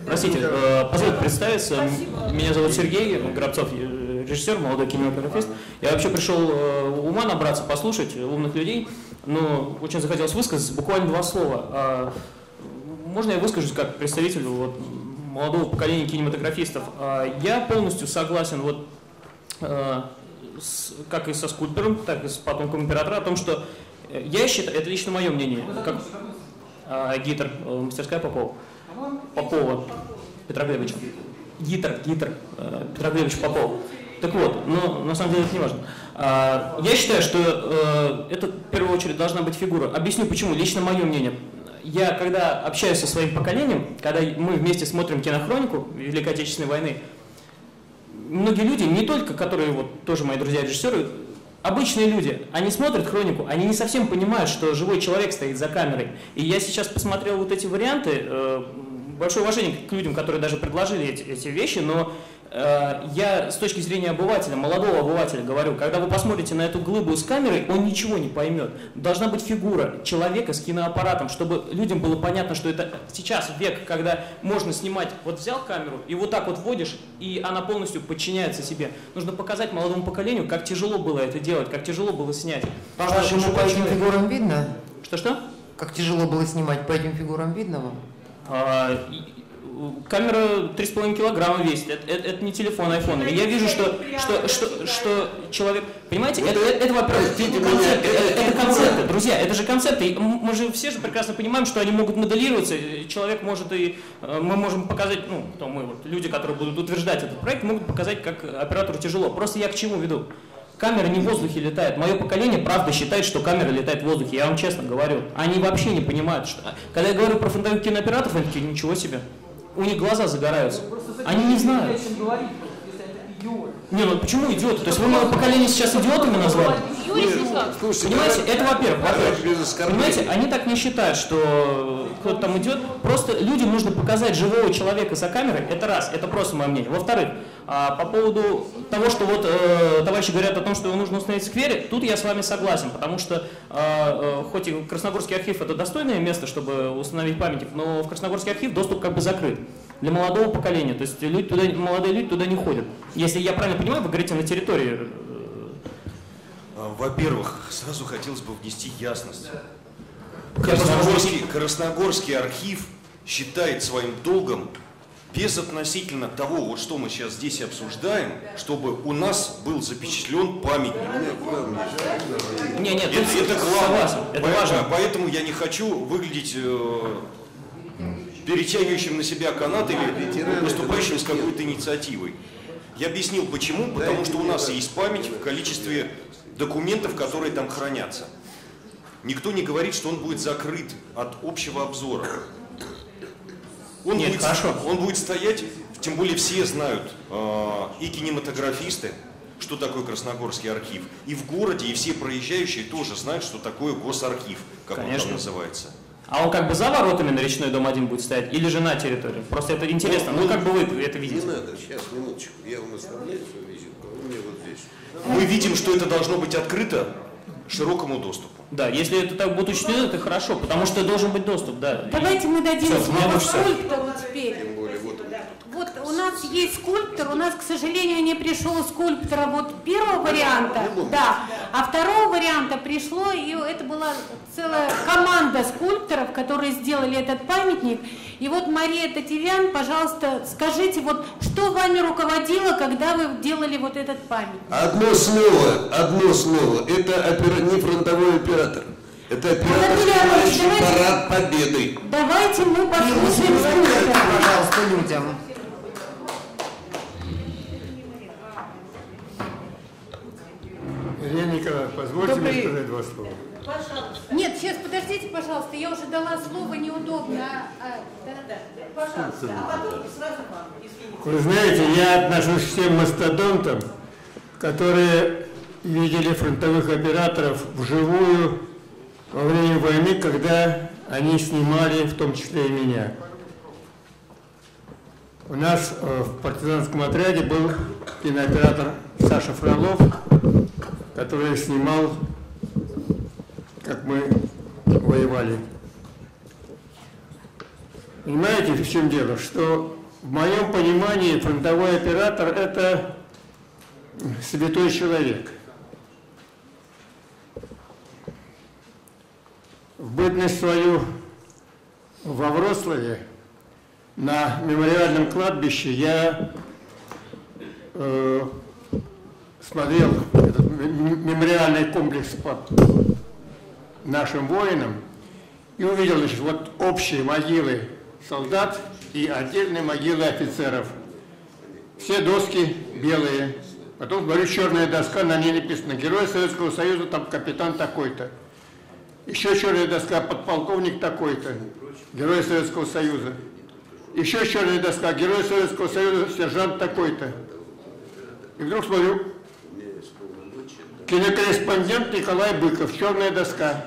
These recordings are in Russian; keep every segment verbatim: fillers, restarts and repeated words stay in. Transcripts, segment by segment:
Простите, э, позвольте представиться. Спасибо. Меня зовут Сергей Горобцов, режиссер, молодой кинематографист. Я вообще пришел э, ума набраться, послушать умных людей, но очень захотелось высказаться. Буквально два слова. А, можно я выскажусь как представитель вот, молодого поколения кинематографистов? А, я полностью согласен, вот, э, с, как и со скульптором, так и с потомком императора, о том, что я считаю, это лично мое мнение, как а, Гитер, мастерская Попова. Попова Петра Глебовича. Гитер, Гитер Петра Глебовича Попова. Так вот, но на самом деле это не важно. А, я считаю, что а, это в первую очередь должна быть фигура. Объясню почему, лично мое мнение. Я когда общаюсь со своим поколением, когда мы вместе смотрим кинохронику Великой Отечественной войны, многие люди, не только которые вот тоже мои друзья-режиссеры, обычные люди, они смотрят хронику, они не совсем понимают, что живой человек стоит за камерой. И я сейчас посмотрел вот эти варианты, э, большое уважение к людям, которые даже предложили эти, эти вещи, но э, я с точки зрения обывателя, молодого обывателя говорю, когда вы посмотрите на эту глыбу с камерой, он ничего не поймет. Должна быть фигура человека с киноаппаратом, чтобы людям было понятно, что это сейчас век, когда можно снимать, вот взял камеру и вот так вот вводишь, и она полностью подчиняется себе. Нужно показать молодому поколению, как тяжело было это делать, как тяжело было снять. По-вашему, по этим фигурам видно? Что-что? Как тяжело было снимать, по этим фигурам видно вам? А, камера три с половиной килограмма весит, это, это, это не телефон, айфон. И я вижу, что, что, что, что человек... Понимаете, это, это, это во-первых, концепты, это, это концепты, друзья, это же концепты. Мы же все же прекрасно понимаем, что они могут моделироваться, человек может и... Мы можем показать, ну, то мы, вот, люди, которые будут утверждать этот проект, могут показать, как оператору тяжело. Просто я к чему веду? Камера не в воздухе летает. Мое поколение, правда, считает, что камера летает в воздухе. Я вам честно говорю. Они вообще не понимают, что... Когда я говорю про фронтовых кинооператоров, они такие, ничего себе. У них глаза загораются. Они не знают. Не, ну почему идиоты? То есть вы мое поколение сейчас идиотами назвали? Понимаете, это во-первых. Во Понимаете, они так не считают, что кто-то там идет. Просто людям нужно показать живого человека за камерой. Это раз, это просто мое мнение. Во-вторых, по поводу того, что вот э, товарищи говорят о том, что его нужно установить в сквере, тут я с вами согласен, потому что э, э, хоть и Красногорский архив это достойное место, чтобы установить памятник, но в Красногорский архив доступ как бы закрыт для молодого поколения, то есть люди туда, молодые люди туда не ходят. Если я правильно понимаю, вы говорите на территории. Во-первых, сразу хотелось бы внести ясность. Красногорский, Красногорский архив считает своим долгом безотносительно того, вот что мы сейчас здесь обсуждаем, чтобы у нас был запечатлен памятник. Не, нет, это, это главное. Это поэтому, важно. Поэтому я не хочу выглядеть э, перетягивающим на себя канат или выступающим с какой-то инициативой. Я объяснил почему. Потому что у нас есть память в количестве документов, которые там хранятся. Никто не говорит, что он будет закрыт от общего обзора. Он, Нет, будет, хорошо. он будет стоять, тем более все знают, э, и кинематографисты, что такое Красногорский архив. И в городе, и все проезжающие тоже знают, что такое госархив, как Конечно. Он там называется. А он как бы за воротами на Речной дом один будет стоять или же на территории? Просто это интересно. Ну, ну как бы вы это видите? Не надо, сейчас, минуточку. Я вам оставляю свою визитку, а вы мне вот здесь. Мы видим, что это должно быть открыто широкому доступу. Да, если это так будет учтено, это хорошо, потому что должен быть доступ, да. Давайте мы дадим Все, слово скульптору теперь. Вот у нас есть скульптор, у нас, к сожалению, не пришел скульптора вот первого варианта, да, а второго варианта пришло, и это была целая команда скульпторов, которые сделали этот памятник. И вот, Мария Татевян, пожалуйста, скажите, вот что вами руководило, когда вы делали вот этот памятник? Одно слово, одно слово, это опера... не фронтовой оператор. Это оператор, парад победы. Давайте мы послушаем скульптора. Пожалуйста, людям. Ирина Николаевна, позвольте Добрый... мне сказать два слова. Пожалуйста. Нет, сейчас подождите, пожалуйста, я уже дала слово, неудобно. А, да, да. Пожалуйста, а потом сразу вам, извините. Вы знаете, я отношусь к тем мастодонтам, которые видели фронтовых операторов вживую во время войны, когда они снимали, в том числе и меня. У нас в партизанском отряде был кинооператор Саша Фролов, который снимал, как мы воевали. Понимаете, в чем дело? Что в моем понимании фронтовой оператор – это святой человек. В бытность свою во Вроцлаве на мемориальном кладбище я э, смотрел этот мемориальный комплекс по нашим воинам и увидел, значит, вот общие могилы солдат и отдельные могилы офицеров. Все доски белые. Потом, говорю, черная доска, на ней написано «Герой Советского Союза, там капитан такой-то». Еще черная доска «Подполковник такой-то», Герой Советского Союза. Еще черная доска «Герой Советского Союза, сержант такой-то». И вдруг смотрю, кинокорреспондент Николай Быков, черная доска.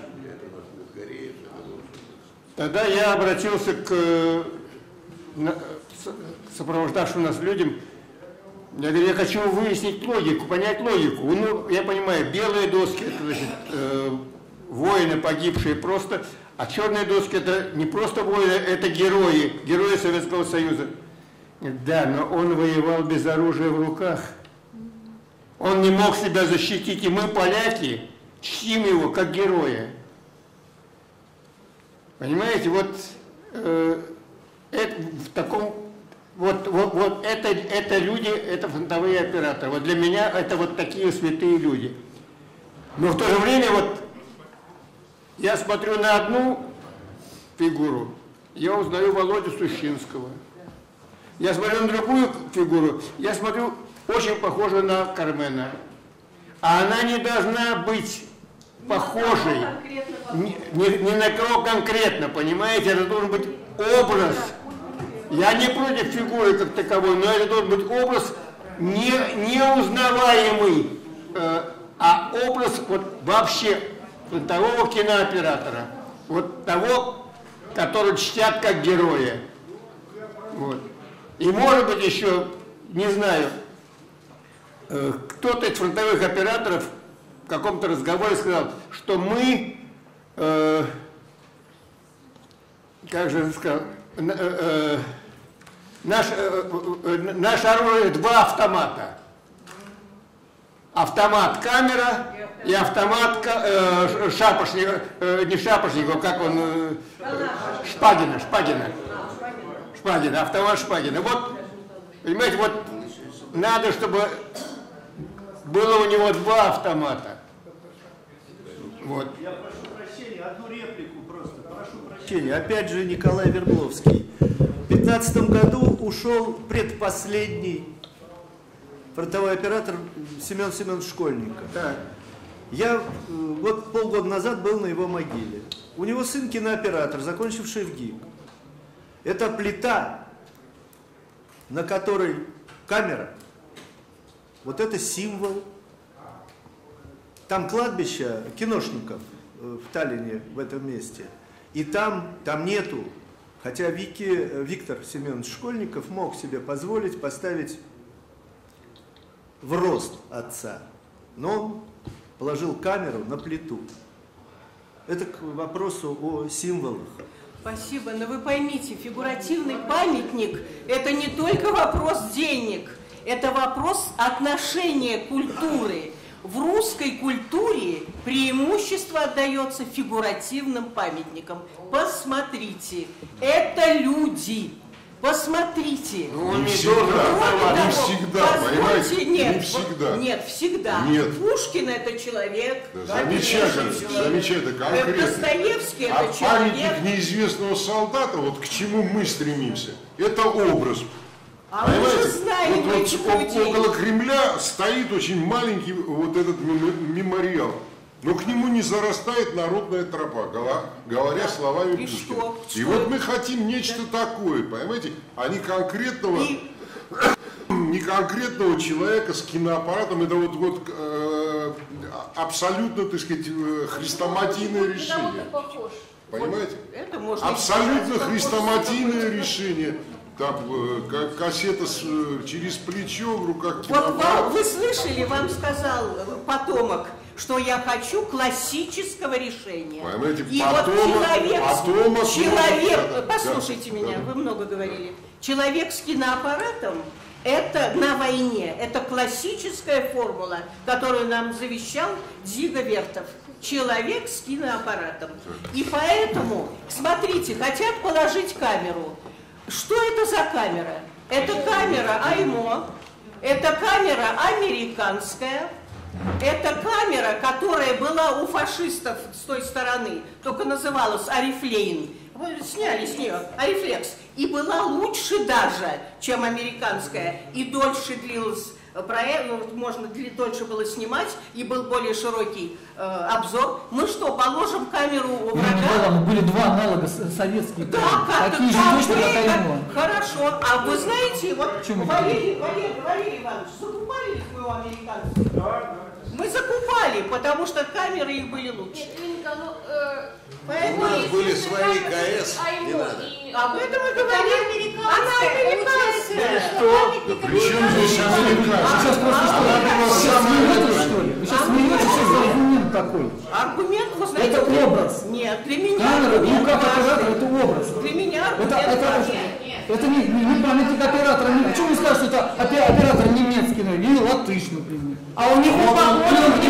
Тогда я обратился к сопровождавшим нас людям. Я говорю, я хочу выяснить логику, понять логику. Ну, я понимаю, белые доски, это, значит, э, воины погибшие просто, а черные доски это не просто воины, это герои, герои Советского Союза. Да, но он воевал без оружия в руках. Он не мог себя защитить, и мы, поляки, чтим его как героя. Понимаете, вот э, это, в таком, вот, вот, вот это, это люди, это фронтовые операторы. Вот для меня это вот такие святые люди. Но в то же время вот я смотрю на одну фигуру, я узнаю Володю Сущинского. Я смотрю на другую фигуру, я смотрю, очень похожа на Кармена. А она не должна быть похожей ни, ни, ни на кого конкретно, понимаете? Это должен быть образ. Я не против фигуры как таковой, но это должен быть образ не, неузнаваемый, э, а образ вот вообще фронтового кинооператора. Вот того, который чтят как героя. Вот. И может быть еще, не знаю, э, кто-то из фронтовых операторов в каком-то разговоре сказал, что мы, э, как же он сказал, э, э, наш, э, э, наше оружие два автомата. Автомат камера и автомат э, шапошников, э, не шапошников, как он, э, Шпагина, Шпагина. Шпагина, автомат Шпагина. Вот, понимаете, вот надо, чтобы было у него два автомата. Вот. Я прошу прощения, одну реплику просто. Прошу прощения. Опять же Николай Вербловский. В две тысячи пятнадцатом году ушел предпоследний фронтовой оператор Семен Семенович Школьников. Так. Я вот полгода назад был на его могиле. У него сын кинооператор, закончивший в ГИК. Это плита, на которой камера. Вот это символ. Там кладбище киношников в Таллине, в этом месте. И там, там нету. Хотя Вики, Виктор Семенович Школьников мог себе позволить поставить в рост отца. Но он положил камеру на плиту. Это к вопросу о символах. Спасибо, но вы поймите, фигуративный памятник – это не только вопрос денег, это вопрос отношения культуры. В русской культуре преимущество отдается фигуративным памятникам. Посмотрите, это люди. Посмотрите. Ну, не всегда, не всегда, понимаете? Нет, не всегда. Нет, всегда. Нет. Пушкин – это человек. Да, замечательно, замечательно, конкретно. Достоевский – это а человек. Памятник неизвестного солдата, вот к чему мы стремимся, это образ. А мы же знаем вот, этих вот людей. Около Кремля стоит очень маленький вот этот мемориал. Но к нему не зарастает народная тропа, говоря словами И Пушкина. что? И Что? вот мы хотим нечто да. такое, понимаете? А не конкретного, И... не конкретного человека с киноаппаратом. Это вот, вот э, абсолютно, так сказать, хрестоматийное решение. Понимаете? Вот это можно Абсолютно сказать, хрестоматийное решение. Там э, кассета с, через плечо, в руках Вот киноаппарат. вам, вы слышали, вам сказал потомок, что я хочу классического решения. Понимаете, И потом, вот человек, потом человек да, послушайте да, меня, да. вы много говорили. Человек с киноаппаратом – это на войне, это классическая формула, которую нам завещал Дзига Вертов. Человек с киноаппаратом. И поэтому, смотрите, хотят положить камеру. Что это за камера? Это камера АЙМО, это камера американская, это камера, которая была у фашистов с той стороны, только называлась Арифлейн. Вы сняли с нее Арифлекс. И была лучше даже, чем американская, и дольше длилась проект, можно дольше было снимать, и был более широкий э, обзор. Мы что, положим камеру у врага? Ну, были два аналога советских. Да, как, такие же как точно, вы, как АИМО. Хорошо, а вы знаете, вот Почему Валерий, Валерий, Валерий Иванович, закупали ли мы у американцев? Да. Мы закупали, потому что камеры их были лучше. У нас были свои КС, не надо. Об этом мы говорим. Она американская. Что? Да при чем здесь американцы? Сейчас просто что? Сейчас смеетесь, что ли? Вы сейчас смеетесь, что за аргумент такой? Аргумент, вы знаете... Это для... образ. Нет, для меня... Камера, аргумент ну как важный. оператор, это образ. Для меня аргумент это, это, важный. это не, не, не памятник оператора. Не, почему вы скажете, что это оператор немецкий, ну, или латыш, например? А у него форма.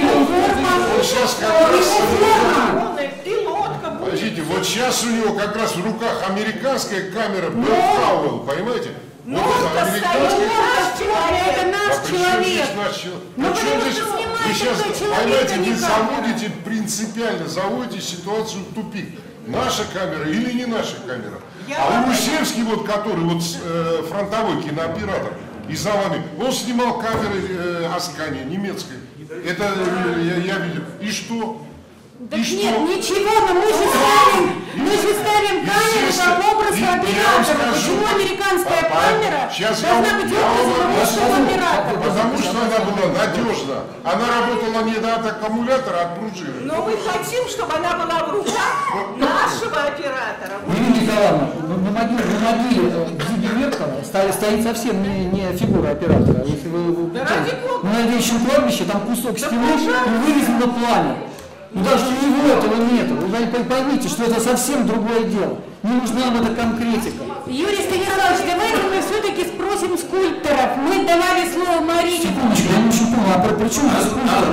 Сейчас как раз... Пилотка будет. Подождите, вот сейчас у него как раз в руках американская камера Белл Пауэлл, понимаете? Ну, Вот это это американская... наш человек, это наш А при чем человек. здесь наш человек? Ну, При чем потому здесь... что снимает Вы сейчас, такой человек, понимаете, а не не камера. заводите принципиально, заводите ситуацию в тупик. Наша камера или не наша камера? Я А вам- Урусевский, вот, который вот э, фронтовой кинооператор из Заваны, он снимал камеры э, Аскани, немецкой. Это э, я, я видел. И что? Так И нет, что? ничего, но мы же ставим, мы же ставим камеру Естественно. как образ И я вам оператора. скажу, Почему американская а- а- камера сейчас я должна вам- быть я вам образом объясню. русского оператора? Потому что она была надежна. Она работала не от аккумулятора, а от пружины. Но мы хотим, чтобы она была в руках нашего оператора. Ирина Николаевна, на могиле, на могиле Дзиги Вертова стоит, стоит совсем не, не фигура оператора. Если вы, вы Да ради бога. на Новейшем кладбище там кусок стены и вырезано пламя. Ну даже у него этого нету. Вы поймите, что это совсем другое дело. Не нужна нам эта конкретика. Юрий Станиславович, давайте мы все-таки спросим скульпторов. Мы давали слово Марине. Секундочку, я не очень понял, а при чем здесь скульптор?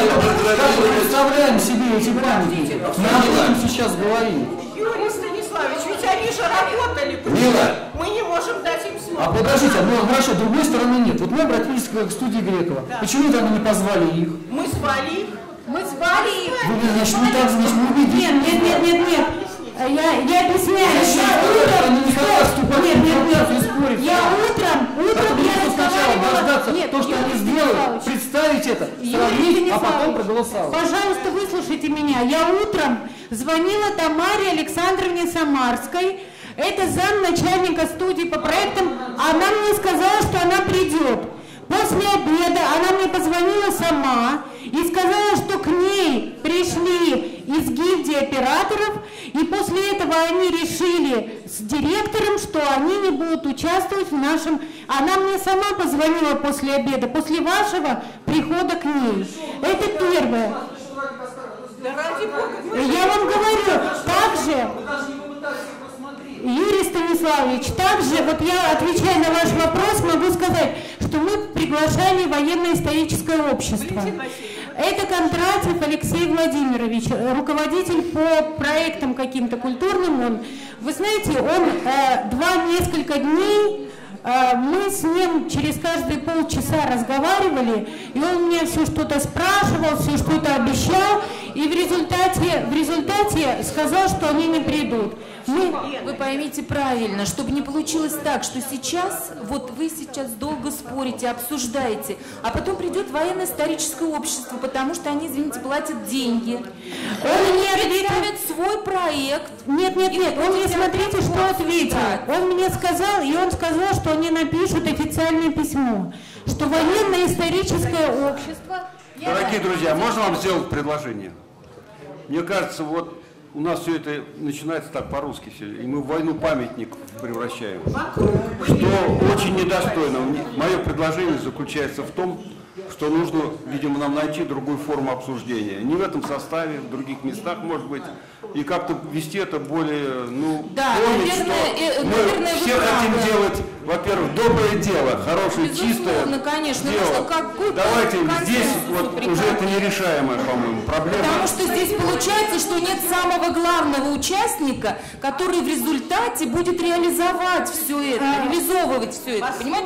Как мы представляем себе эти памятники? Мы об этом сейчас говорим. Юрий Станиславович, ведь они же работали. Почему Мила. мы не можем дать им А слово? подождите, ну хорошо, другой стороны нет. Вот мы обратились к, к студии Грекова. Почему тогда не позвали их? Мы звали их. Мы звали их. Вы, значит, не так, значит, не видите. Нет, нет, нет, нет, нет. Я, я объясняю. Зачем Я вы утром... они не хотят вступать Нет, в нет, информацию и нет. спорить? Я утром, утром Поэтому я нужно сначала разговаривала... дождаться Нет, то, что Юрий они сделают, Станиславович. представить это, Юрий сравнить, а потом Станиславович, проголосовать. Пожалуйста, выслушайте меня. Я утром звонила Тамаре Александровне Самарской. Это замначальника студии по проектам. Она мне сказала, что она придет. После обеда она мне позвонила сама и сказала, что к ней пришли из гильдии операторов, и после этого они решили с директором, что они не будут участвовать в нашем... Она мне сама позвонила после обеда, после вашего прихода к ней. Это первое. Да ради бога. Я вам говорю, также... Юрий Станиславович, также, вот я, отвечая на ваш вопрос, могу сказать, что мы приглашали военно-историческое общество. Это Кондратьев Алексей Владимирович, руководитель по проектам каким-то культурным. Он, вы знаете, он э, два несколько дней, э, мы с ним через каждые полчаса разговаривали, и он мне все что-то спрашивал, все что-то обещал, и в результате, в результате сказал, что они не придут. Мы... Вы поймите правильно, чтобы не получилось так, что сейчас, вот вы сейчас долго спорите, обсуждаете, а потом придет военно-историческое общество, потому что они, извините, платят деньги. Он мне представит свой проект. Нет, нет, нет, он мне, смотрите, что ответил. Он мне сказал, и он сказал, что они напишут официальное письмо, что военно-историческое общество... Дорогие друзья, можно вам сделать предложение? Мне кажется, вот у нас все это начинается так по-русски, все, и мы в войну памятник превращаем, что очень недостойно. Мое предложение заключается в том, что нужно, видимо, нам найти другую форму обсуждения. Не в этом составе, в других местах, может быть, и как-то вести это более, ну, да, помнить, наверное, что э, мы наверное, все хотим правы. делать, во-первых, доброе дело, хорошее, Безусловно, чистое конечно, дело. нужно какой-то Давайте консенсус здесь вот приходить. уже это нерешаемая, по-моему, проблема. Потому что здесь получается, что нет самого главного участника, который в результате будет реализовать все это, реализовывать все это, понимаете?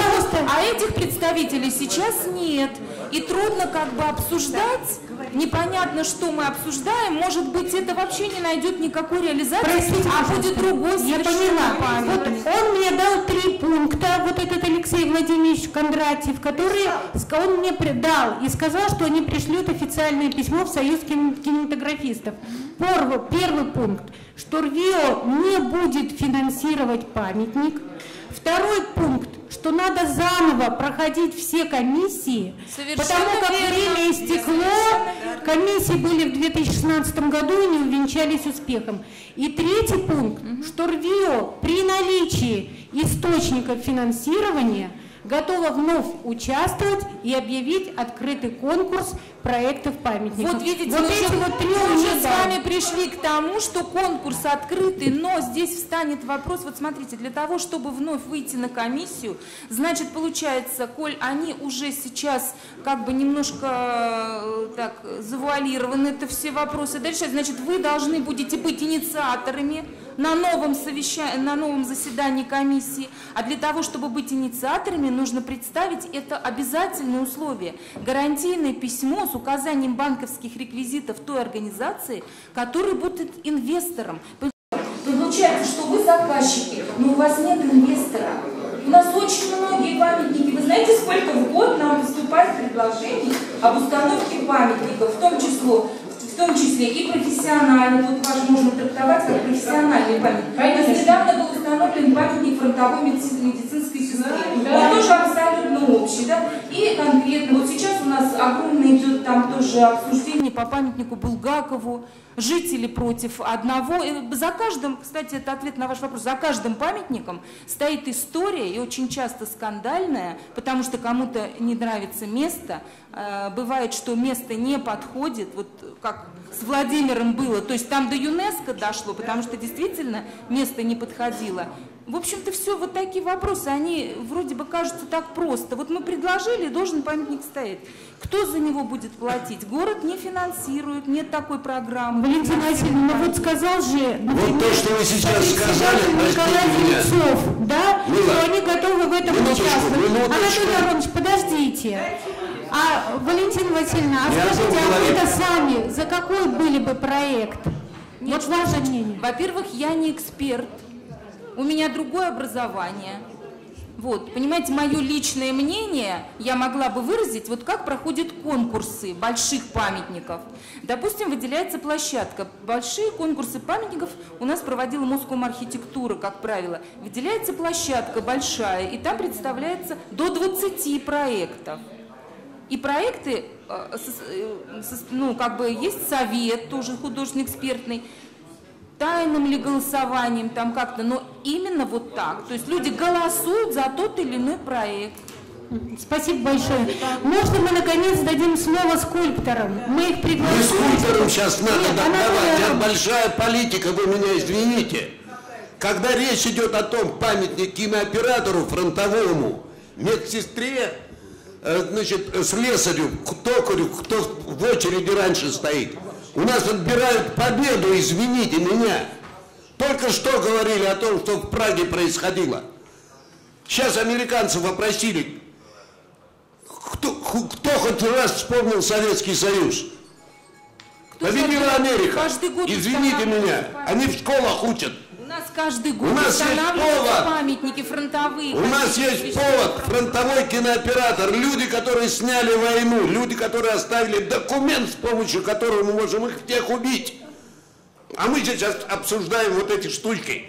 А, а этих представителей сейчас нет. И трудно как бы обсуждать, непонятно, что мы обсуждаем, может быть, это вообще не найдет никакой реализации, Простите, а будет другой я совершенно поняла. Вот он мне дал три пункта, вот этот Алексей Владимирович Кондратьев, который он мне дал и сказал, что они пришлют официальное письмо в Союз кинематографистов. Первый, первый пункт, что РВИО не будет финансировать памятник. Второй пункт, что надо заново проходить все комиссии, Совершенно потому как верно. время истекло, комиссии были в две тысячи шестнадцатом году и не увенчались успехом. И третий пункт, угу. что РВИО при наличии источников финансирования готова вновь участвовать и объявить открытый конкурс проектов памятников. Вот видите, вот мы, эти уже, вот три мы уже уже с вами пришли к тому, что конкурс открытый, но здесь встанет вопрос, вот смотрите, для того, чтобы вновь выйти на комиссию, значит, получается, коль они уже сейчас как бы немножко так завуалированы, это все вопросы дальше, значит, вы должны будете быть инициаторами на новом, совеща... на новом заседании комиссии, а для того, чтобы быть инициаторами, нужно представить это обязательное условие, гарантийное письмо с указанием банковских реквизитов той организации, которая будет инвестором. Получается, что вы заказчики, но у вас нет инвестора. У нас очень многие памятники. Вы знаете, сколько в год нам поступает предложений об установке памятников, в том числе, в том числе и профессиональный, вот ваш можно трактовать как профессиональный памятник. Конечно. Недавно был установлен памятник фронтовой медицинской сестре. Да. Он тоже абсолютно общий, да? И конкретно, вот сейчас у нас огромное идет там тоже обсуждение по памятнику Булгакову. Жители против одного. И за каждым, кстати, это ответ на ваш вопрос, за каждым памятником стоит история, и очень часто скандальная, потому что кому-то не нравится место. Бывает, что место не подходит, вот как с Владимиром было, то есть там до ЮНЕСКО дошло, потому что действительно место не подходило. В общем-то, все вот такие вопросы, они вроде бы кажутся так просто. Вот мы предложили, должен памятник стоять. Кто за него будет платить? Город не финансирует, нет такой программы. Валентина Васильевна, ну вот сказал же, например, вот то, что вы сейчас сказали, Николай Венцов, да, Мила, что они готовы в этом минуточку, участвовать. минуточку. Анатолий Аронович, подождите. А, Валентина Васильевна, а Я скажите, а говорить. вы-то сами за какой были бы проект? Нет, вот ваше мнение. Во-первых, я не эксперт. У меня другое образование. Вот, понимаете, мое личное мнение я могла бы выразить, вот как проходят конкурсы больших памятников. Допустим, выделяется площадка. Большие конкурсы памятников у нас проводила Москомархитектура, как правило. Выделяется площадка большая, и там представляется до двадцати проектов. И проекты, ну, как бы есть совет, тоже художественно-экспертный, тайным ли голосованием, там как-то, но именно вот так. То есть люди голосуют за тот или иной проект. Спасибо большое. Можно мы наконец дадим слово скульпторам? Мы их пригласим. Не скульпторам сейчас надо Нет, давать, она... это большая политика, вы меня извините. Когда речь идет о том, памятник кинооператору фронтовому, медсестре, значит, слесарю, токарю, кто в очереди раньше стоит, у нас отбирают победу, извините меня. Только что говорили о том, что в Праге происходило. Сейчас американцев опросили, кто, кто хоть раз вспомнил Советский Союз? Победила Америка. Извините меня, они в школах учат. У нас каждый год у нас устанавливаются памятники фронтовые. У нас есть повод, фронтовой кинооператор, люди, которые сняли войну, люди, которые оставили документ, с помощью которого мы можем их всех убить. А мы сейчас обсуждаем вот эти штучки.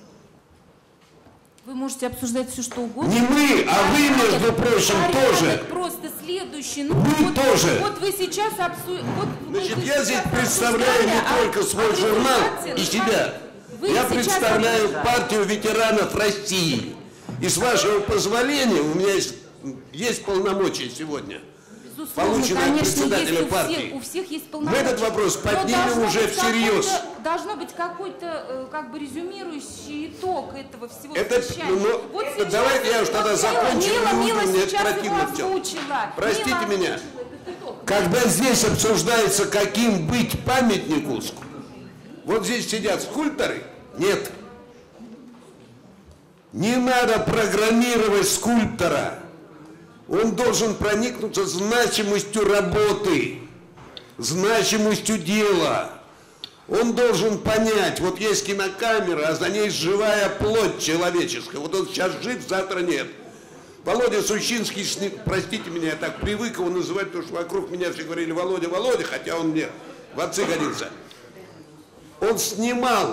Вы можете обсуждать все, что угодно. Не мы, а вы, между прочим, тоже. Просто следующий. Ну, вы вот, тоже. Вот вы сейчас обсуждаете. Вот, Значит, я здесь представляю не а, только свой а журнал и себя. Вы я представляю партию ветеранов России. И с вашего позволения, у меня есть есть полномочия сегодня, Безусловно, полученные от конечно, председателя есть у партии. всех, у всех есть Мы полномочия. этот вопрос поднимем уже всерьез. Должно быть какой-то, э, как бы, резюмирующий итог этого всего Это, совещания. ну, Вот это сейчас, давайте я уж тогда вот закончу, Мила, не Мила буду, мне сейчас его противно всё. озвучила. Простите Мила меня. озвучила этот итог. Когда здесь обсуждается, каким быть памятнику, вот здесь сидят скульпторы, нет. Не надо программировать скульптора. Он должен проникнуться значимостью работы, значимостью дела. Он должен понять, вот есть кинокамера, а за ней живая плоть человеческая. Вот он сейчас жив, завтра нет. Володя Сущинский, простите меня, я так привык его называть, потому что вокруг меня все говорили Володя, Володя, хотя он мне в отцы годился. Он снимал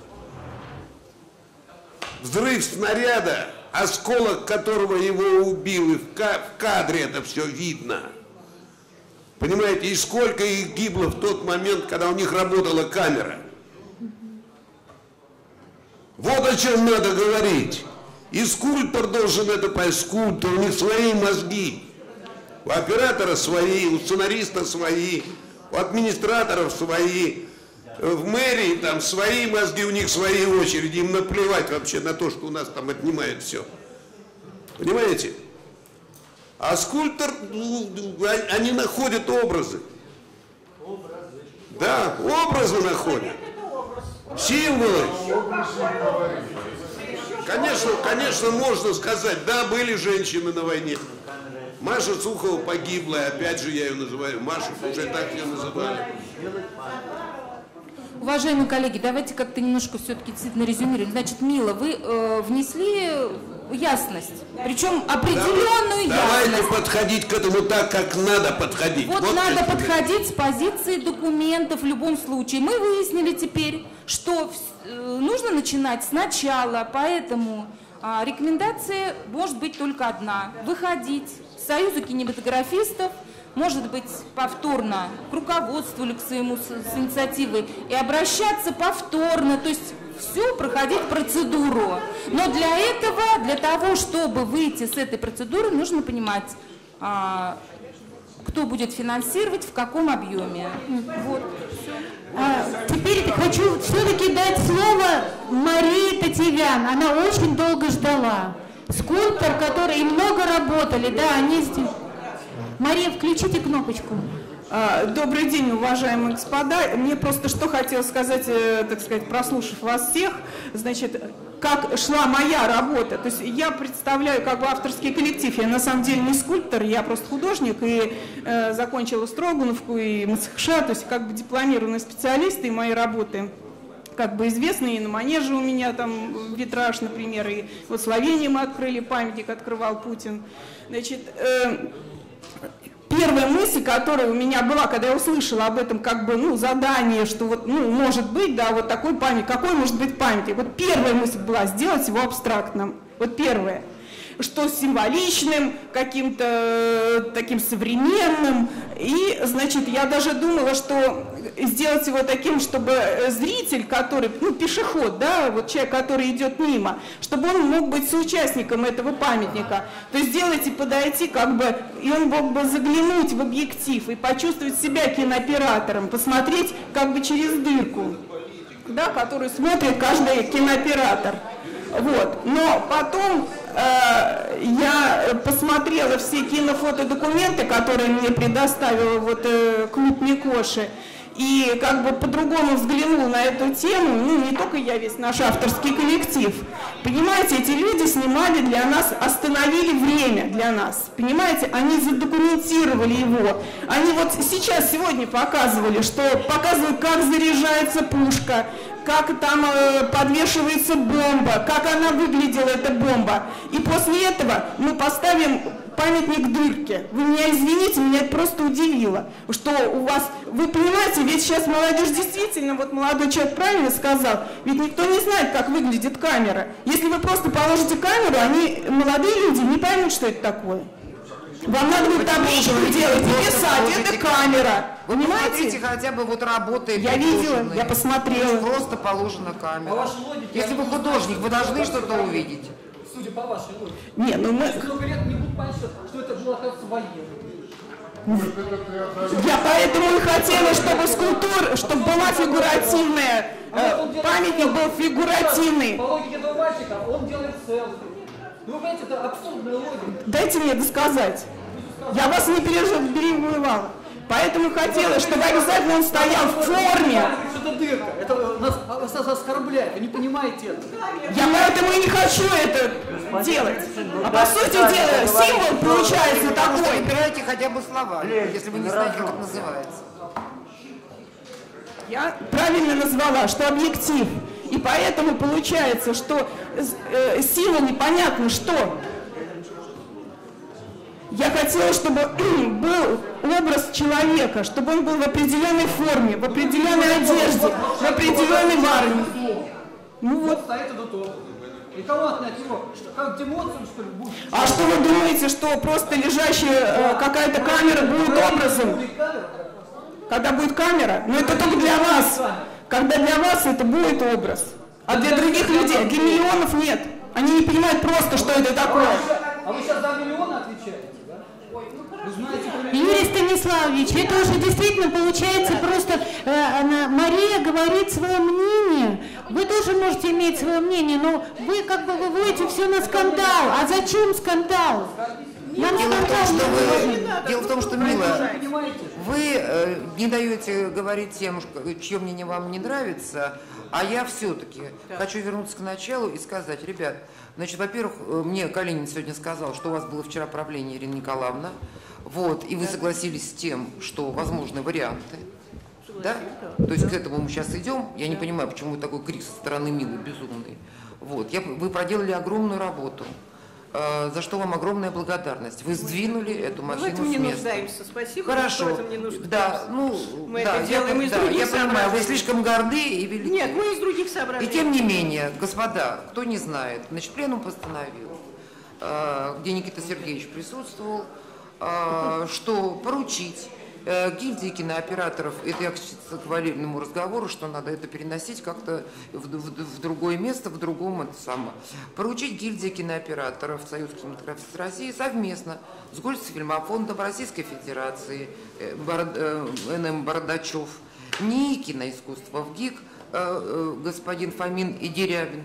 взрыв снаряда, осколок которого его убил, и в кадре это все видно. Понимаете, и сколько их гибло в тот момент, когда у них работала камера. Вот о чем надо говорить. И скульптор должен это понять, скульптор, у них свои мозги. У оператора свои, у сценариста свои, у администраторов свои. В мэрии там свои мозги, у них свои очереди, им наплевать вообще на то, что у нас там отнимают все. Понимаете? А скульптор, они находят образы. Да, образы находят. Символы. Конечно, конечно, можно сказать, да, были женщины на войне. Маша Сухова погибла, опять же я ее называю, Маша, уже так ее называли. Уважаемые коллеги, давайте как-то немножко все-таки действительно резюмируем. Значит, Мила, вы э, внесли ясность, причем определенную Давайте ясность. подходить к этому так, как надо подходить. Вот, вот надо подходить с позиции документов в любом случае. Мы выяснили теперь, что э, нужно начинать сначала, поэтому э, рекомендация может быть только одна. Выходить с Союза кинематографистов, может быть, повторно к руководству или к своему с, с инициативой и обращаться повторно, то есть все проходить процедуру. Но для этого, для того, чтобы выйти с этой процедуры, нужно понимать, а, кто будет финансировать, в каком объеме. Вот, все. А, теперь хочу все-таки дать слово Марии Татьян. Она очень долго ждала. Скульптор, который и много работали, да, они здесь. Мария, включите кнопочку. Добрый день, уважаемые господа. Мне просто что хотелось сказать, так сказать, прослушав вас всех, значит, как шла моя работа. То есть я представляю как бы авторский коллектив. Я на самом деле не скульптор, я просто художник и э, закончила Строгановку и МСХШ, то есть как бы дипломированный специалист, и мои работы как бы известны, и на Манеже у меня там витраж, например, и вот в Словении мы открыли памятник, открывал Путин. Значит, э, первая мысль, которая у меня была, когда я услышала об этом как бы, ну, задание, что вот, ну, может быть, да, вот такой памятник, какой может быть памятник? Вот первая мысль была сделать его абстрактным. Вот первое. Что символичным, каким-то таким современным. И, значит, я даже думала, что сделать его таким, чтобы зритель, который, ну, пешеход, да, вот человек, который идет мимо, чтобы он мог быть соучастником этого памятника. То есть сделать и подойти, как бы, и он мог бы заглянуть в объектив и почувствовать себя кинооператором, посмотреть как бы через дырку, да, которую смотрит каждый кинооператор. Вот. Но потом э, я посмотрела все кинофотодокументы, которые мне предоставил вот, э, клуб Микоши, и как бы по-другому взглянула на эту тему, ну не только я, весь наш авторский коллектив. Понимаете, эти люди снимали для нас, остановили время для нас, понимаете, они задокументировали его. Они вот сейчас, сегодня показывали, что показывают, как заряжается пушка, как там э, подвешивается бомба, как она выглядела, эта бомба. И после этого мы поставим памятник дырке. Вы меня извините, меня это просто удивило, что у вас, вы понимаете, ведь сейчас молодежь действительно, вот молодой человек правильно сказал, ведь никто не знает, как выглядит камера. Если вы просто положите камеру, они, молодые люди, не поймут, что это такое. Вам надо будет табличку делать и писать, это камера. Вы понимаете, хотя бы вот работы. Я видела, я посмотрела. Просто положена камера. Если вы художник, вы должны что-то увидеть. судя по вашей логике. Не, ну мы... Через много лет не будут понять, что, что это было, оказывается, военное. Я поэтому и хотела, чтобы скульптура, чтобы была фигуративная, э, памятник был фигуративный. По логике этого мальчика он делает селфи. Ну, вы понимаете, это абсурдная логика. Дайте мне досказать. Я вас не перебивала. Поэтому хотела, чтобы обязательно он стоял в форме. Это дырка. Это нас, нас оскорбляет. Вы не понимаете это. Я поэтому и не хочу это делать. А по сути дела, символ получается такой. Выбирайте хотя бы слова, если вы не знаете, как это называется. Я правильно назвала, что объектив. И поэтому получается, что э, символ непонятно что. Я хотела, чтобы был образ человека, чтобы он был в определенной форме, в определенной одежде, в определенной армии. Ну вот. Стоит этот образ. И кого отнять его? Что, как демонстрацию, что ли, будет? А что вы думаете, что просто лежащая э, какая-то камера будет образом? Когда будет камера? Но это только для вас. Когда для вас это будет образ. А для других людей, для миллионов нет. Они не понимают просто, что это такое. А вы сейчас за миллионы отвечаете? Юрий Станиславович, это уже действительно получается просто, э, она, Мария говорит свое мнение, вы тоже можете иметь свое мнение, но вы как бы выводите все на скандал. А зачем скандал? Нам Дело в том, что вы, дело в том, что, Мила, Понимаете? вы э, не даете говорить тем, чье мнение вам не нравится, а я все-таки хочу вернуться к началу и сказать, ребят, значит, во-первых, мне Калинин сегодня сказал, что у вас было вчера правление, Ирина Николаевна, вот, и вы согласились с тем, что возможны варианты, да? То есть к этому мы сейчас идем, я не понимаю, почему такой крик со стороны Милы безумный, вот, я, вы проделали огромную работу. За что вам огромная благодарность. Вы сдвинули эту машину с места. В этом не нуждаемся. Спасибо. Хорошо. В этом не нуждаемся. Да, ну, мы да, это делаем я, из да, других я понимаю, вы соображений. слишком горды и велики. Нет, мы из других И соображений. тем не менее, господа, кто не знает, значит, пленум постановил, где Никита Сергеевич присутствовал, что поручить гильдии кинооператоров, это я к Валерийному разговору, что надо это переносить как-то в, в, в другое место, в другом это самое. Поручить гильдии кинооператоров Союз кинематографистов России совместно с Госфильмофондом Российской Федерации, э, Бород, э, эн эм Бородачев, НИИ киноискусства в ГИК, э, э, господин Фомин и Дерябин,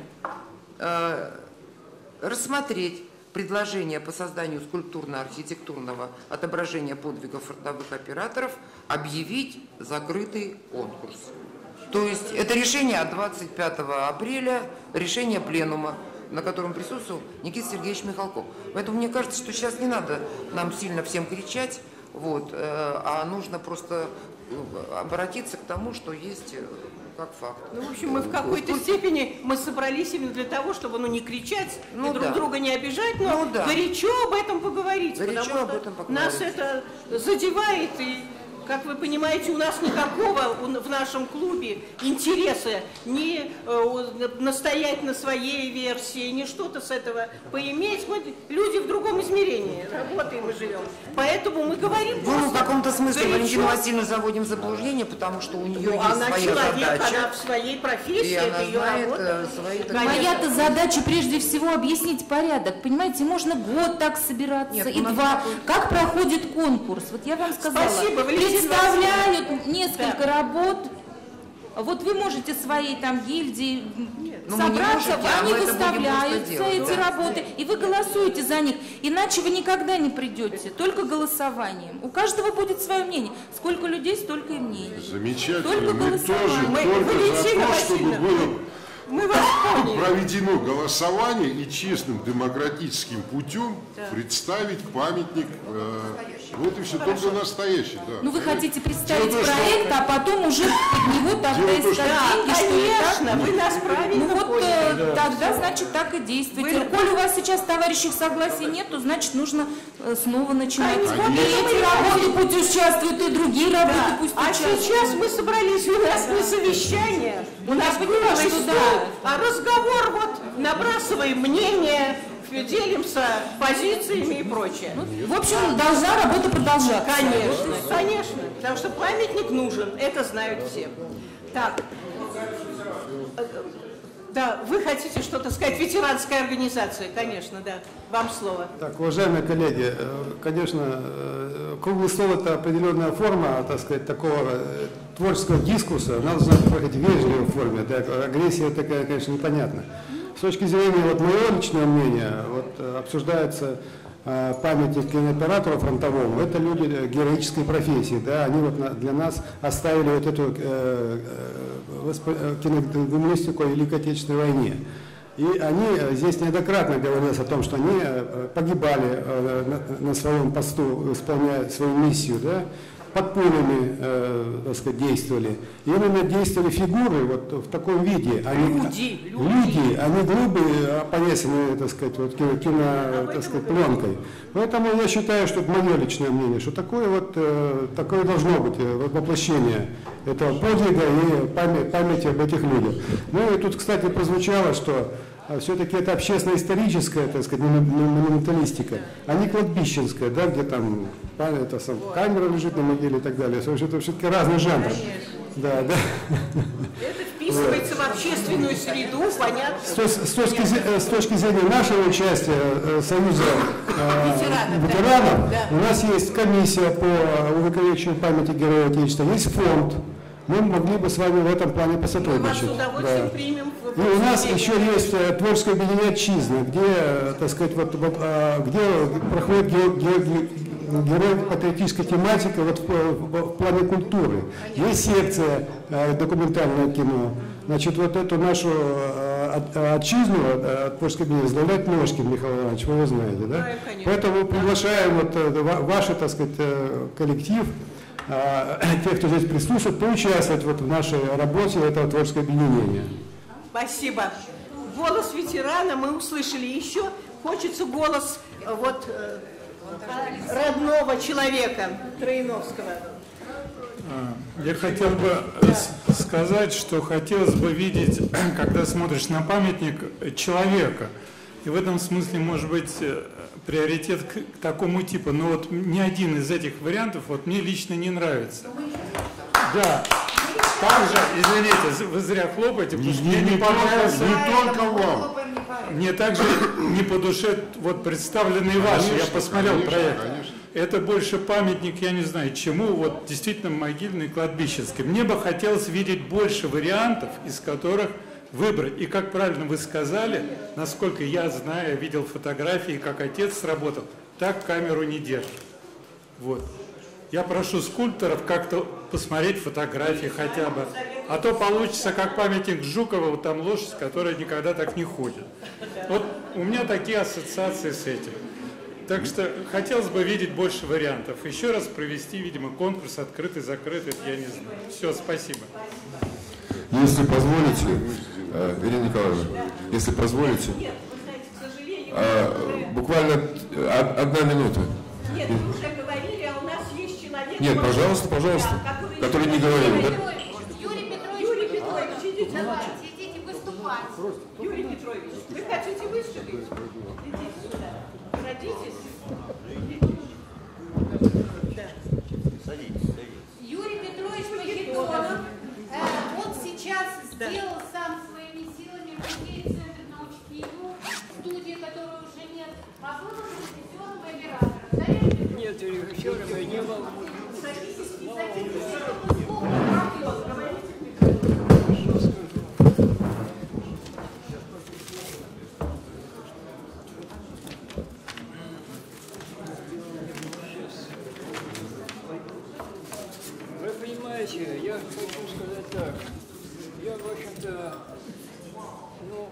э, рассмотреть предложение по созданию скульптурно-архитектурного отображения подвигов фронтовых операторов, объявить закрытый конкурс. То есть это решение от двадцать пятого апреля, решение пленума, на котором присутствовал Никита Сергеевич Михалков. Поэтому мне кажется, что сейчас не надо нам сильно всем кричать, вот, а нужно просто обратиться к тому, что есть как факт. Ну, в общем, мы в какой-то степени мы собрались именно для того, чтобы ну, не кричать ну, и друг да. друга не обижать, но ну, да. горячо об этом поговорить. Горячо потому об что этом поговорить. Нас это задевает, и, как вы понимаете, у нас никакого в нашем клубе интереса не э, настоять на своей версии, не что-то с этого поиметь. Мы люди в другом измерении работаем и живем. Поэтому мы говорим Ну, в каком-то смысле горячо. Валентину Васильевну заводим в заблуждение, потому что у нее Ну, есть она своя человек, задача. она в своей профессии, И это она ее знает, работа. свои, Моя-то задача прежде всего объяснить порядок. Понимаете, можно год так собираться, Нет, и у нас два. такой- Как проходит конкурс? Вот я вам сказала. Спасибо, Валентина Представляют несколько работ. Вот вы можете своей там гильдии Ну, мы не собраться, можете, а они мы это будем выставляются, просто делать, эти да. работы, и вы голосуете за них. Иначе вы никогда не придете, только голосованием. У каждого будет свое мнение. Сколько людей, столько и мнений. Замечательно. Только Мы тоже голосование. Мы- только за Валентина то, чтобы Васильевна, было Мы вас поняли. проведено голосование и честным демократическим путем представить памятник. э, вот и все, только настоящий. Да. Ну вы хотите представить Дело в том, что- проект, а потом уже под него тогда Дело в том, искать что- деньги, что ли, так? Конечно, вы нас правильно Ну вот поняли. э, тогда, значит, так и действуйте. Вы- Коль у вас сейчас товарищей согласия нет, то значит нужно э, снова начинать. Конечно. Вот и эти работы пусть участвуют, и другие работы Да. пусть А участвуют. сейчас мы собрались, у нас не совещание, у нас поняла, круглый что стол, да. а разговор, вот, набрасываем мнение, делимся позициями и прочее. В общем, должна работа продолжаться. Конечно, конечно, потому что памятник нужен, это знают все. Так, Да, вы хотите что-то сказать? Ветеранская организация, конечно, да. Вам слово. Так, уважаемые коллеги, конечно, круглый стол – это определенная форма, так сказать, такого творческого дискурса. Она должна проходить в вежливой форме. Да, агрессия такая, конечно, непонятна. С точки зрения вот, моего личного мнения, вот, обсуждается памятник кинооператору фронтовому. Это люди героической профессии. Да, они вот для нас оставили вот эту э, э, киногуманистику о Великой Отечественной войне. И они здесь неоднократно говорилось о том, что они погибали на, на своем посту, исполняя свою миссию, да, под пулями, э, так сказать, действовали. И именно действовали фигуры вот в таком виде. Они, люди, люди. люди, они глыбы повесены, так сказать, вот, кино, кино, так сказать, пленкой. Поэтому я считаю, что это мое личное мнение, что такое вот, э, такое должно быть вот, воплощение этого подвига и память, памяти об этих людях. Ну и тут, кстати, прозвучало, что все-таки это общественно-историческая, так сказать, монументалистика, а не кладбищенская, да, где там это, сам, камера лежит на могиле и так далее. Это все-таки разный жанр. Да, да. Это вписывается в общественную среду, понятно. С, с, точки, с точки зрения нашего участия Союза э, ветеранов, ветеранов да. У нас есть комиссия по увековечению памяти Героев Отечества, есть фонд. Мы могли бы с вами в этом плане посотрудничать. Мы вас с удовольствием да. примем. И у нас еще есть творческое объединение «Отчизна», где, так сказать, вот, вот, где проходит героико-патриотическая тематика вот, в, в, в плане культуры. Есть секция документальное кино. Значит, вот эту нашу «Отчизну», творческое объединение, возглавляет Ножкин Михаил Иванович, вы его знаете, да? Да, поэтому приглашаем вот, ваш, так сказать, коллектив, тех, кто здесь присутствует, поучаствовать вот в нашей работе этого творческого объединения. Спасибо. Голос ветерана мы услышали. Еще хочется голос вот, родного человека Троиновского. Я хотел бы сказать, что хотелось бы видеть, когда смотришь на памятник, человека. И в этом смысле, может быть, приоритет к такому типу. Но вот ни один из этих вариантов вот мне лично не нравится. Да. Также, извините, вы зря хлопаете, потому что мне не понравился. Не только вам. Мне также не по душе вот представленные ваши. Я посмотрел проект. Это больше памятник, я не знаю чему, вот действительно могильный, кладбищенский. Мне бы хотелось видеть больше вариантов, из которых выбрать. И как правильно вы сказали, насколько я знаю, видел фотографии, как отец сработал, так камеру не держит. Вот. Я прошу скульпторов как-то посмотреть фотографии хотя бы. А то получится как памятник Жукову, там лошадь, которая никогда так не ходит. Вот у меня такие ассоциации с этим. Так что хотелось бы видеть больше вариантов. Еще раз провести, видимо, конкурс открытый, закрытый, я не знаю. Все, спасибо. Если позволите, Ирина Николаевна, если позволите, буквально одна минута. Нет, вы уже говорили, а у нас есть человек... Нет, пожалуйста, пожалуйста, да, который не говорил. Да? Юрий Петрович, Юрий Петрович, идите, давайте, идите выступать. Юрий Петрович, вы хотите выступить? Идите сюда. Садитесь. Юрий Петрович Махитонов, э, он сейчас да. сделал сам своими силами музей Центр науки КИИВу, студии, которой уже нет, а был режиссером и оператором. Да, нет, режиссером я не был. Садитесь, садитесь, говорите. Я хочу сказать так. Я, в общем-то, ну...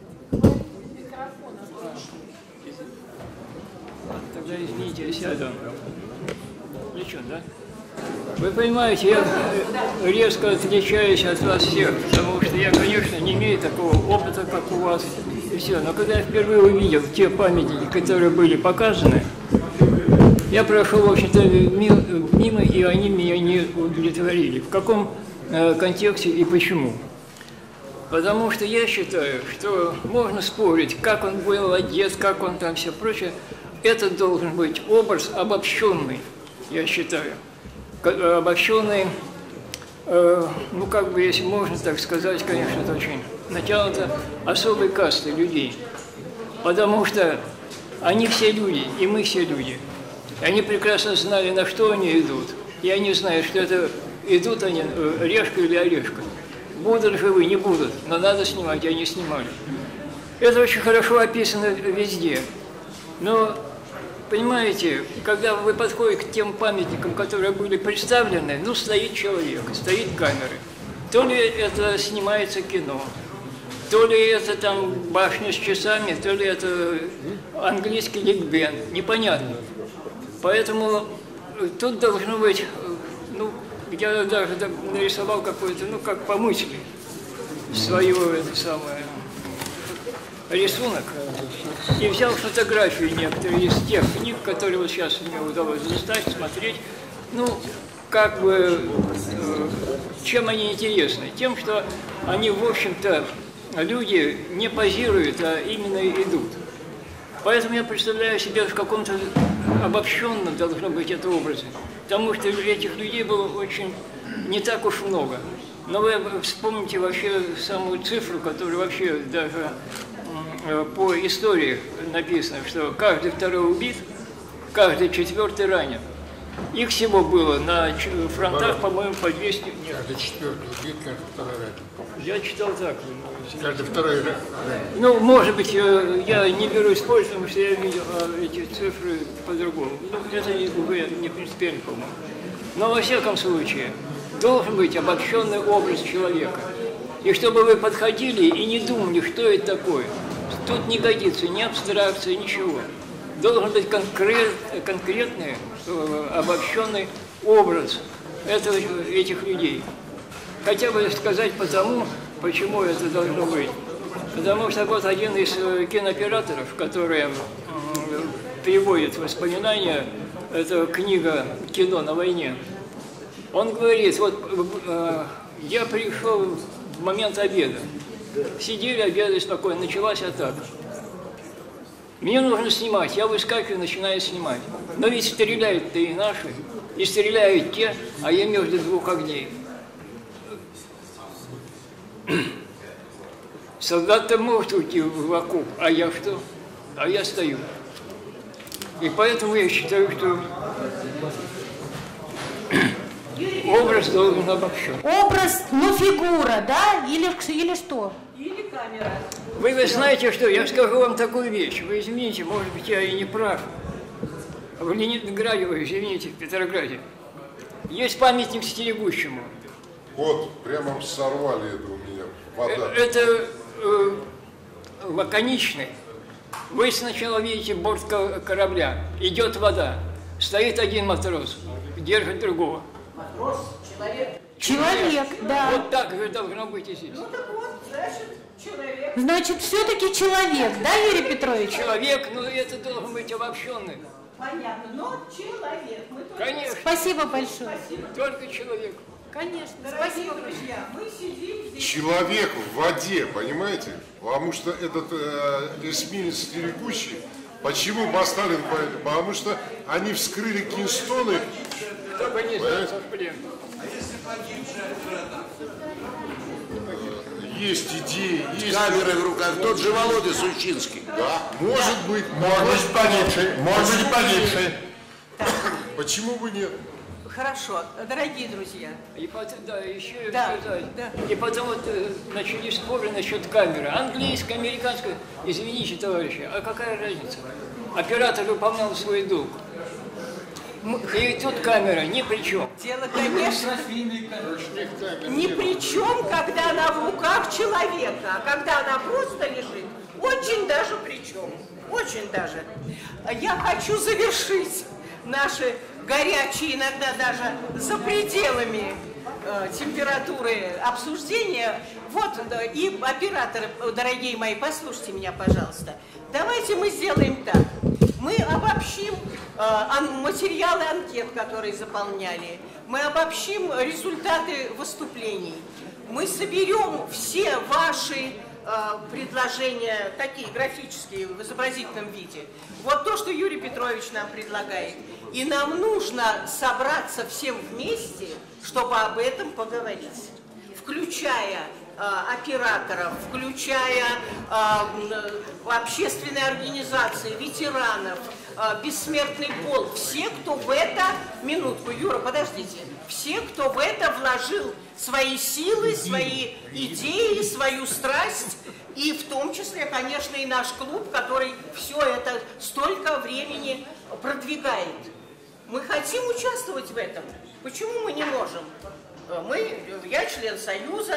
Тогда, извините, я сяду. Ничего, да? Вы понимаете, я резко отличаюсь от вас всех, потому что я, конечно, не имею такого опыта, как у вас, и все. Но когда я впервые увидел те памятники, которые были показаны, я прошел, в общем-то, мимо, и они меня не удовлетворили. В каком э, контексте и почему? Потому что я считаю, что можно спорить, как он был одет, как он там все прочее. Это должен быть образ обобщенный, я считаю. Обобщенный э, ну как бы, если можно так сказать, конечно, это очень натянуто, особой касты людей. Потому что они все люди, и мы все люди. Они прекрасно знали, на что они идут. И они знают, что это идут они э, решка или орешка. Будут живы, не будут, но надо снимать, и они снимали. Это очень хорошо описано везде. Но, понимаете, когда вы подходите к тем памятникам, которые были представлены, ну, стоит человек, стоит камера. То ли это снимается кино, то ли это там башня с часами, то ли это английский ликбез, непонятно. Поэтому тут должно быть, ну, я даже нарисовал какой-то, ну, как по мысли, свое это самое, рисунок, и взял фотографии некоторые из тех книг, которые вот сейчас мне удалось достать, смотреть, ну, как бы, чем они интересны? Тем, что они, в общем-то, люди не позируют, а именно идут. Поэтому я представляю себе в каком-то обобщенном должно быть это образе. Потому что этих людей было очень не так уж много. Но вы вспомните вообще самую цифру, которая вообще даже по истории написано, что каждый второй убит, каждый четвертый ранен. Их всего было на фронтах, по-моему, по двести. Нет. Каждый четвертый убит, каждый второй ранен. Я читал так. Каждый второй ранен. Ну, может быть, я не берусь спорить, потому что я видел эти цифры по-другому. Ну, это уже не принципиально, по-моему. Но, во всяком случае, должен быть обобщенный образ человека. И чтобы вы подходили и не думали, что это такое. Тут не годится ни абстракция, ничего. Должен быть конкрет, конкретный, обобщенный образ этого, этих людей. Хотя бы сказать потому, почему это должно быть. Потому что вот один из кинооператоров, который переводит воспоминания, это книга «Кино на войне», он говорит, вот я пришел в момент обеда, сидели, обедали спокойно, началась атака. Мне нужно снимать, я выскакиваю, начинаю снимать. Но ведь стреляют-то и наши, и стреляют те, а я между двух огней. Солдат-то может уйти в окоп, а я что? А я стою. И поэтому я считаю, что образ должен обобщен. Образ, ну фигура, да? Или, или что? Или камера. Вы, вы знаете что, я скажу вам такую вещь. Вы извините, может быть, я и не прав. В Ленинграде, вы извините, в Петрограде. Есть памятник стерегущему. Вот, прямо сорвали это у меня. Вода. Это э, лаконичный. Вы сначала видите борт корабля, идет вода, стоит один матрос, держит другого. Матрос, человек. Человек, да. Вот так же должно быть и здесь. Ну так вот, значит, человек. Значит, все-таки человек, да, Юрий Петрович? Человек, но это должен быть обобщенный. Понятно, но человек. Мы только... Конечно. Спасибо большое. Спасибо. Только человек. Конечно. Дорогие Спасибо. друзья, мы сидим здесь. Человек в воде, понимаете? Потому что этот э, эсминец стерегущий, почему поставлен? Потому что они вскрыли Кинстоны. Только не сдаться в плен. Есть идеи, есть... Камеры в руках, тот же Володя Сущинский. Да, может быть. Может быть, погибший, может быть, погибший. Почему бы нет? Хорошо, дорогие друзья. И потом, да, еще Да, сказать. да. И потом вот э, начались споры насчет камеры. Английская, американская. Извините, товарищи, а какая разница? Оператор выполнял свой долг. И тут камера ни при чем. Дело, конечно, ни при чем, когда она в руках человека, а когда она просто лежит, очень даже при чем. Очень даже. Я хочу завершить наши горячие, иногда даже за пределами э, температуры обсуждения. Вот, да, и операторы, дорогие мои, послушайте меня, пожалуйста. Давайте мы сделаем так. Мы обобщим э, ан- материалы анкет, которые заполняли. Мы обобщим результаты выступлений. Мы соберем все ваши э, предложения такие графические в изобразительном виде. Вот то, что Юрий Петрович нам предлагает. И нам нужно собраться всем вместе, чтобы об этом поговорить, включая операторов, включая общественные организации, ветеранов, бессмертный полк, все, кто в это, минутку, Юра, подождите, все, кто в это вложил свои силы, свои идеи, свою страсть, и в том числе, конечно, и наш клуб, который все это столько времени продвигает. Мы хотим участвовать в этом. Почему мы не можем? Мы, я член Союза,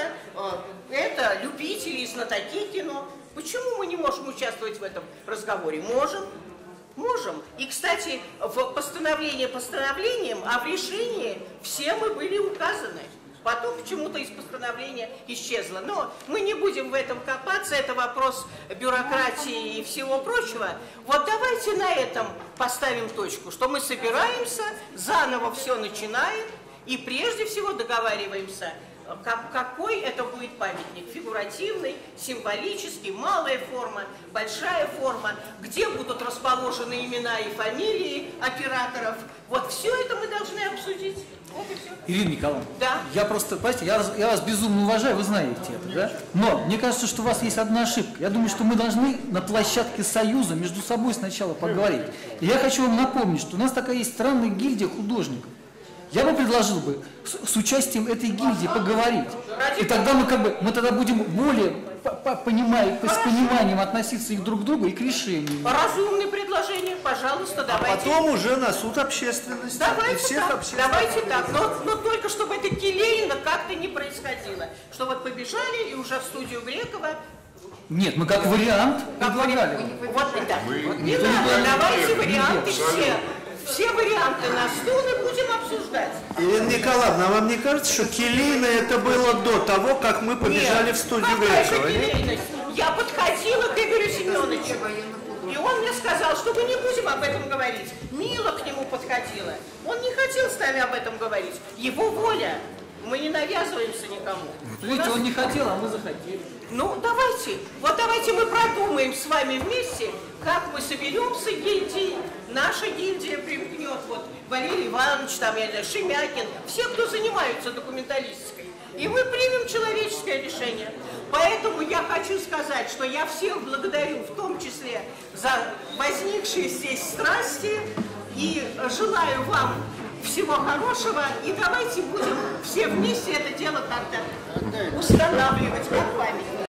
это любители и знатоки кино. Почему мы не можем участвовать в этом разговоре? Можем. Можем. И, кстати, в постановлении постановлением, а в решении все мы были указаны. Потом почему-то из постановления исчезло. Но мы не будем в этом копаться, это вопрос бюрократии и всего прочего. Вот давайте на этом поставим точку, что мы собираемся, заново все начинаем и прежде всего договариваемся, как, какой это будет памятник. Фигуративный, символический, малая форма, большая форма, где будут расположены имена и фамилии операторов. Вот все это мы должны обсудить. Вот и все. Ирина Николаевна, да? я просто, понимаете, я, я вас безумно уважаю, вы знаете это, да? Но мне кажется, что у вас есть одна ошибка. Я думаю, что мы должны на площадке Союза между собой сначала поговорить. И я хочу вам напомнить, что у нас такая есть странная гильдия художников. Я бы предложил бы с, с участием этой гильдии поговорить. И тогда мы как бы, мы тогда будем более понимая, с пониманием относиться их друг к другу и к решению. Разумное предложение, пожалуйста, давайте. А потом уже на суд общественности. Давайте и всех так, давайте так. Но, но только чтобы это келейно как-то не происходило. Что вот побежали и уже в студию Грекова. Нет, мы как вариант предлагали. Вот, да. Вот не надо, давайте варианты все. Все варианты на стол и будем обсуждать. Ирина Николаевна, а вам не кажется, что келейно это было до того, как мы побежали нет, в студию Грекова? Нет? Я подходила к Игорю Семеновичу, и он мне сказал, что мы не будем об этом говорить. Мила к нему подходила. Он не хотел с нами об этом говорить. Его воля. Мы не навязываемся никому. Видите, он не хотел, а мы захотели. Ну, давайте. Вот давайте мы продумаем с вами вместе, как мы соберемся гильдией. Наша гильдия примкнет, вот, Валерий Иванович, там, я не знаю, Шемякин, все, кто занимаются документалистикой. И мы примем человеческое решение. Поэтому я хочу сказать, что я всех благодарю, в том числе за возникшие здесь страсти, и желаю вам всего хорошего, и давайте будем все вместе это дело как-то устанавливать как памятник.